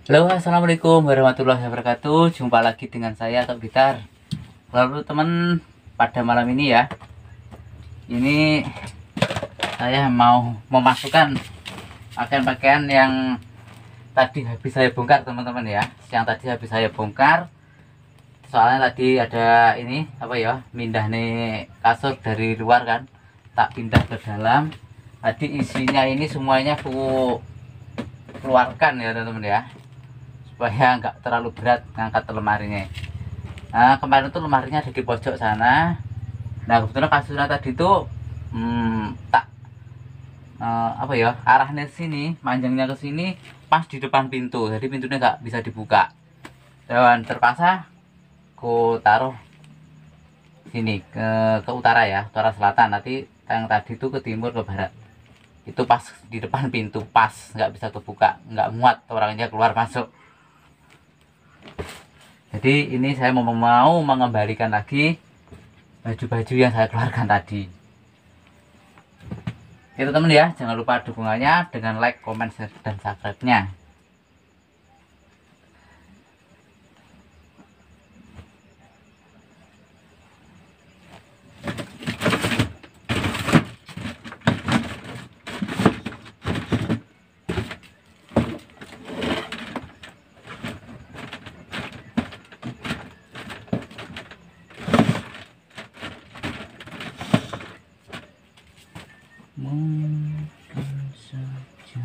Halo, assalamualaikum warahmatullahi wabarakatuh. Jumpa lagi dengan saya Tok Gitar. Lalu teman, pada malam ini ya, ini saya mau memasukkan pakaian-pakaian yang tadi habis saya bongkar teman-teman ya. Yang tadi habis saya bongkar, soalnya tadi ada ini apa ya, mindah nih kasur dari luar kan, tak pindah ke dalam. Tadi isinya ini semuanya aku keluarkan ya teman-teman ya, supaya nggak terlalu berat ngangkat lemarinya. Nah, kemarin tuh lemarinya ada di pojok sana. Nah, kebetulan kasurnya tadi tuh tak apa ya, arahnya sini, panjangnya ke sini pas di depan pintu, jadi pintunya nggak bisa dibuka. Dan terpaksa ku taruh sini ke utara ya, utara selatan. Nanti yang tadi tuh ke timur ke barat. Itu pas di depan pintu, pas nggak bisa kebuka, nggak muat orangnya keluar masuk. Jadi ini saya mau mengembalikan lagi baju-baju yang saya keluarkan tadi. Itu teman ya, jangan lupa dukungannya dengan like, comment, share, dan subscribe-nya. Mungkin saja.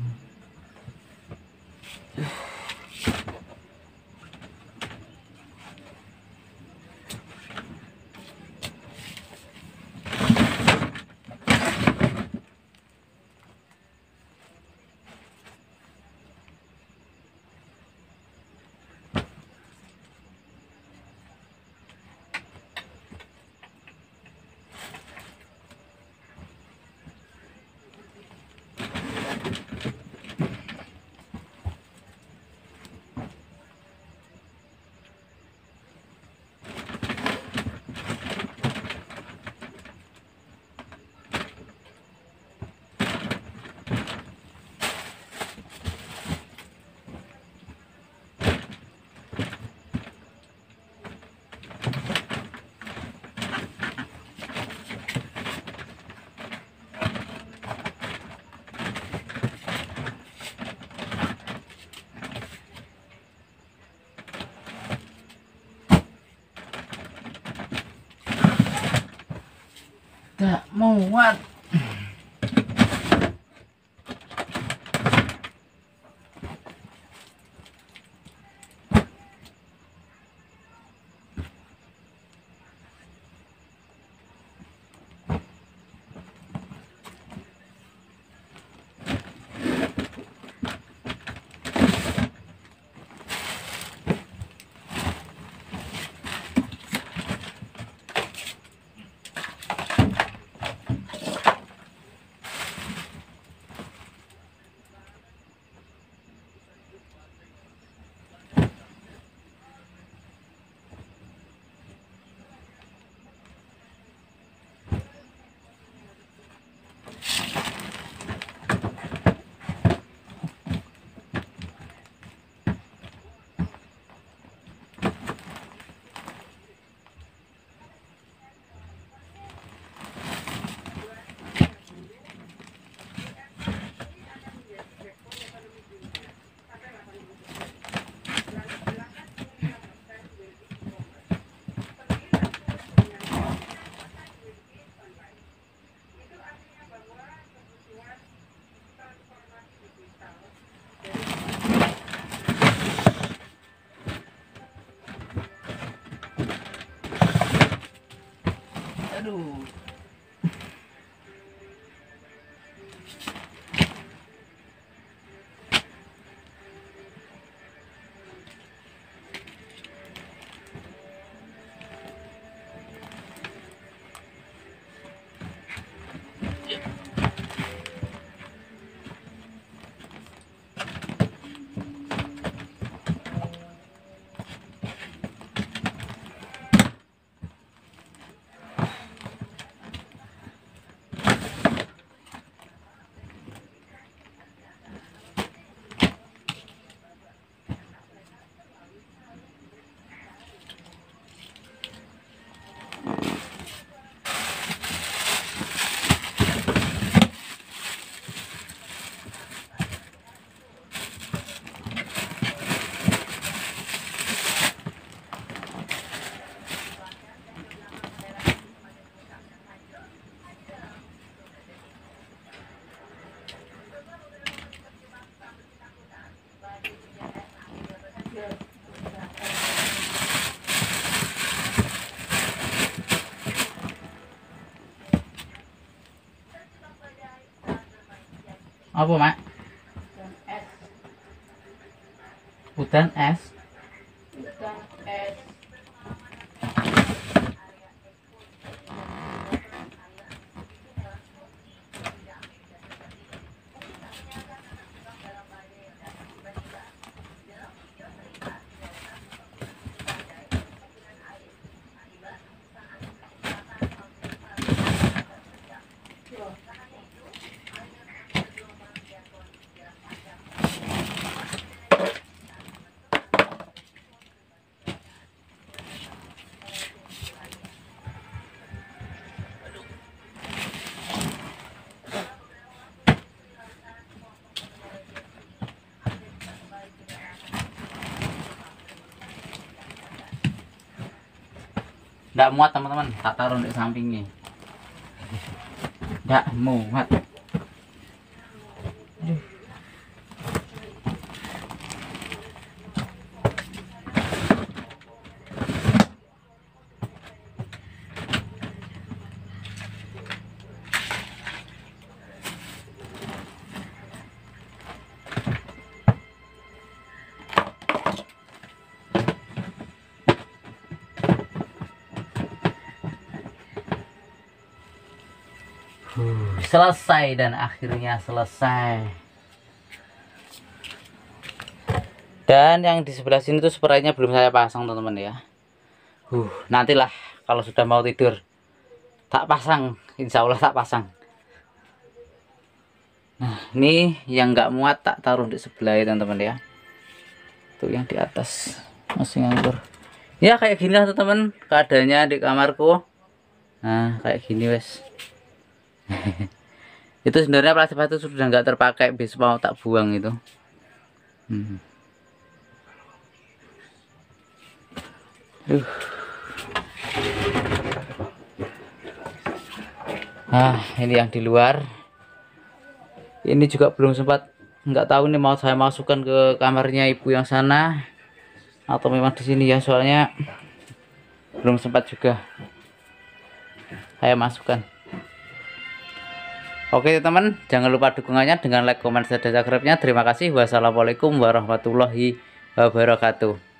Tak muat. Apa, Mak? Udan es. Udan es. Nggak muat teman-teman, tak taruh di sampingnya. Nggak muat. Aduh. Selesai dan akhirnya selesai. Dan yang di sebelah sini tuh spraynya belum saya pasang teman-teman ya. Nantilah kalau sudah mau tidur tak pasang, insya Allah tak pasang. Nah ini yang nggak muat tak taruh di sebelah ya teman-teman ya. Tuh yang di atas masih nganggur. Ya kayak gini lah teman-teman keadaannya di kamarku. Nah kayak gini wes. Itu sebenarnya plastik itu sudah nggak terpakai, besok mau tak buang itu. Ini yang di luar. Ini juga belum sempat, nggak tahu nih mau saya masukkan ke kamarnya ibu yang sana atau memang di sini ya, soalnya belum sempat juga saya masukkan. Oke teman, jangan lupa dukungannya dengan like, comment, share, dan subscribe-nya. Terima kasih. Wassalamualaikum warahmatullahi wabarakatuh.